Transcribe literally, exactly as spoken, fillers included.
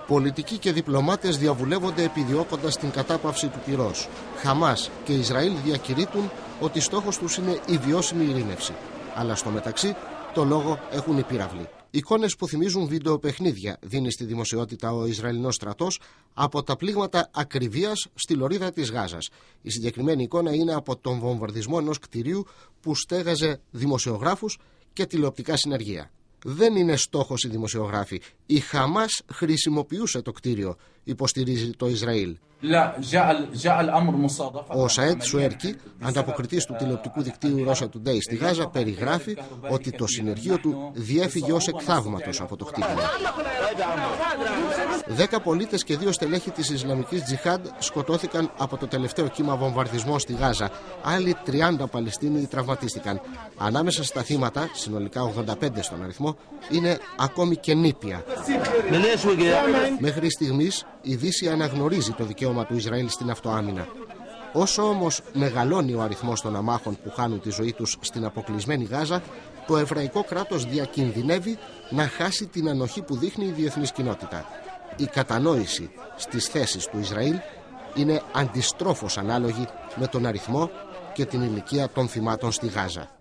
Πολιτικοί και διπλωμάτες διαβουλεύονται επιδιώκοντας την κατάπαυση του πυρός. Χαμάς και Ισραήλ διακηρύττουν ότι στόχος τους είναι η βιώσιμη ειρήνευση. Αλλά στο μεταξύ το λόγο έχουν οι πύραυλοι. Εικόνες που θυμίζουν βίντεο παιχνίδια δίνει στη δημοσιότητα ο Ισραηλινός στρατός από τα πλήγματα ακριβίας στη λωρίδα της Γάζας. Η συγκεκριμένη εικόνα είναι από τον βομβαρδισμό ενός κτηρίου που στέγαζε δημοσιογράφους και τηλεοπτικά συνεργεία. Δεν είναι στόχος οι δημοσιογράφοι. Η Χαμάς χρησιμοποιούσε το κτίριο, υποστηρίζει το Ισραήλ. Ο Σαέτ Σουέρκι, ανταποκριτής του τηλεοπτικού δικτύου Russia Today στη Γάζα, περιγράφει ότι το συνεργείο του διέφυγε ως εκθαύματος από το χτύπημα. Δέκα πολίτες και δύο στελέχη της Ισλαμικής Τζιχάντ σκοτώθηκαν από το τελευταίο κύμα βομβαρδισμών στη Γάζα. Άλλοι τριάντα Παλαιστίνοι τραυματίστηκαν. Ανάμεσα στα θύματα, συνολικά ογδόντα πέντε στον αριθμό, είναι ακόμη και νήπια. Μέχρι στιγμής η Δύση αναγνωρίζει το δικαίωμα του Ισραήλ στην αυτοάμυνα. Όσο όμως μεγαλώνει ο αριθμός των αμάχων που χάνουν τη ζωή τους στην αποκλεισμένη Γάζα, το εβραϊκό κράτος διακινδυνεύει να χάσει την ανοχή που δείχνει η διεθνής κοινότητα. Η κατανόηση στις θέσεις του Ισραήλ είναι αντιστρόφως ανάλογη με τον αριθμό και την ηλικία των θυμάτων στη Γάζα.